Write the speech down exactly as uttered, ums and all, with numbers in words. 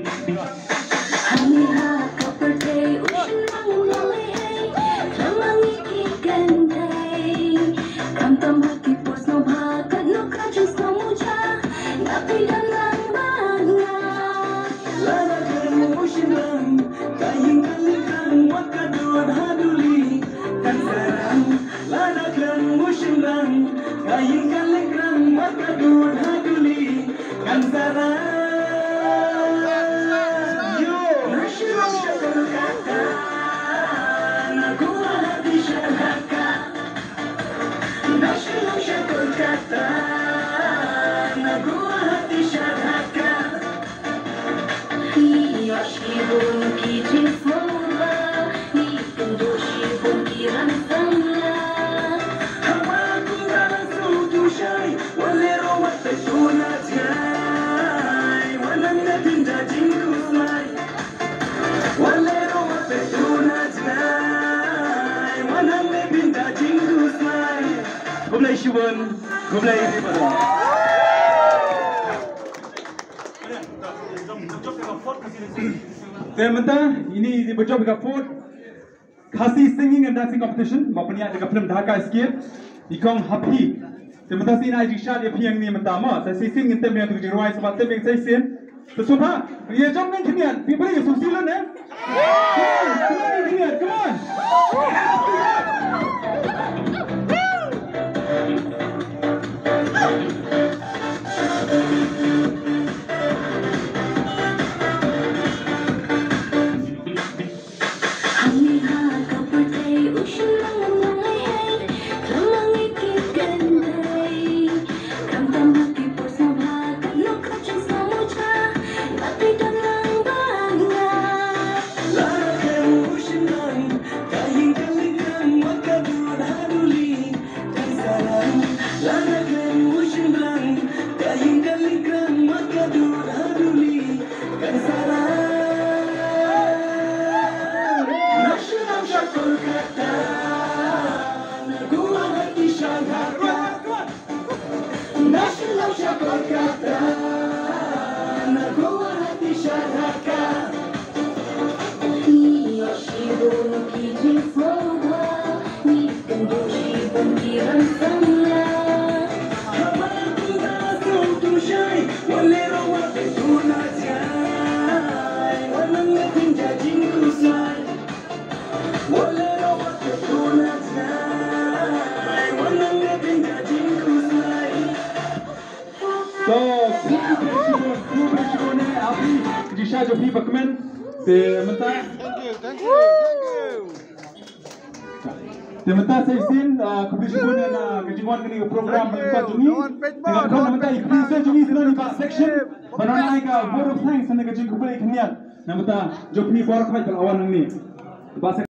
Gulai Shibun, Gulai Ribada. Sementara ini dibuat dengan food Khasi singing and dancing competition. Bapaknya dengan film Dhaka Escape. Ikong happy. Sementara si naik risha dia piang ni mentama. Saya sing intem yang tujuh ruai sebab tem yang saya sin. Tersumpah. Ia jom ni kinian. People yang susilan eh. Come on, kinian. Come on. So, Jisha जो भी बकमन ते मता Thank you, thank you, thank you. ते मता से sin competition na kejingan kini program mata jungi dengan kau mata ikhlisa jungi sini ni pas section banana ka vote of thanks na kejing kubel iknian na mata jo pni for khai awan ni pas